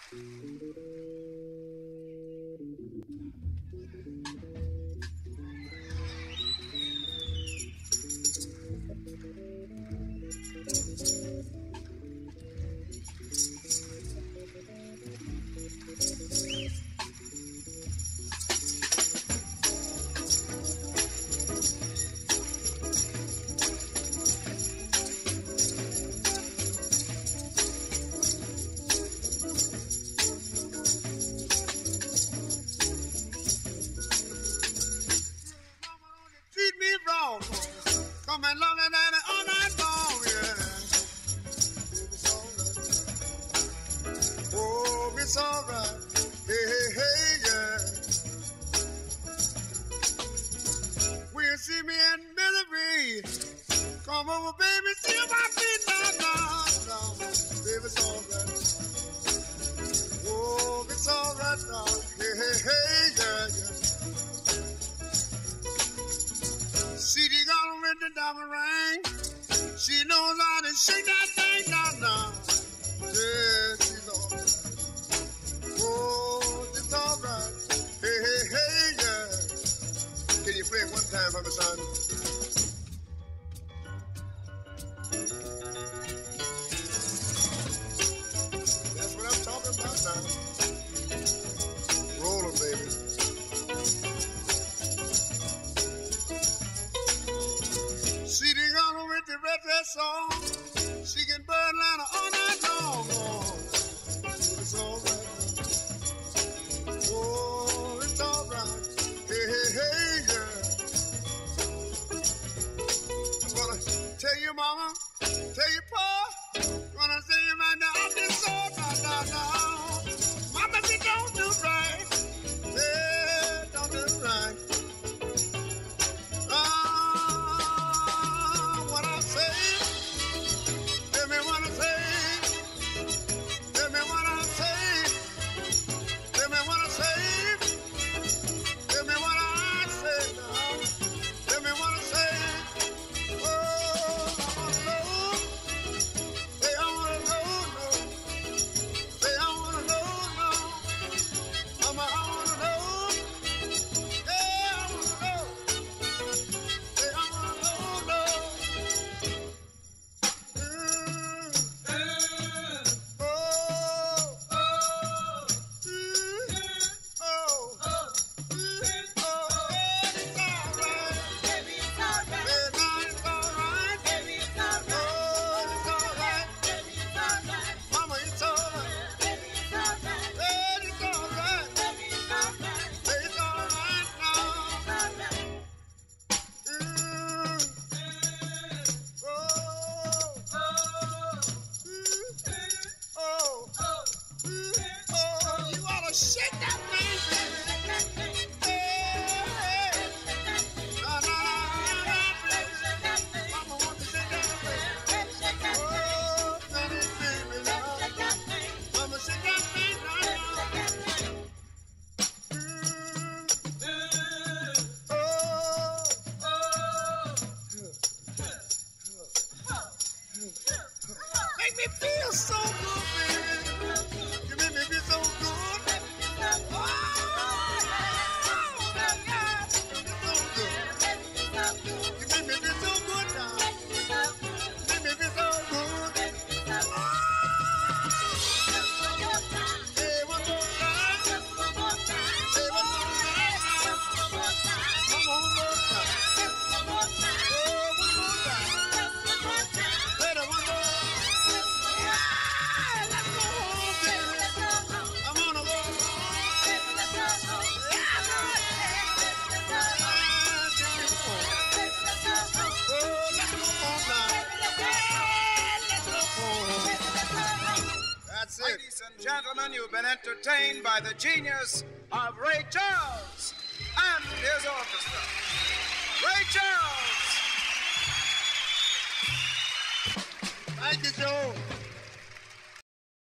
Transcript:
Coming longer than all night long, yeah. Oh, it's alright. Hey, hey, hey, yeah. When you see me in misery, come over, baby, see my feet down, down. Baby, it's alright. Oh, it's alright now. Hey, hey, hey, yeah, yeah. CD got with the diamond ring. She knows how to shake that thing down, down. Yeah, she's alright. Oh, it's alright. Hey, hey, hey, yeah. Can you play it one time for me, son? That's what I'm talking about now. Roll 'em, baby. With the red dress song, she can burn Atlanta all night long. It's alright. Oh, it's alright. Hey, hey, hey, yeah. I'm gonna tell you, mama, tell you, pa, gonna say you right now, I'm just so now. Mama, she don't do right. Yeah, don't do right. Make me feel so good, baby. You make me feel so good. Oh, yeah. So good. You make me feel so good now. You make me feel so good. Hey, one more time. Hey, one more time. Come on, one more time. Oh, one more time. Better one more. Ladies and gentlemen, you've been entertained by the genius of Ray Charles and his orchestra. Ray Charles! Thank you, Joe.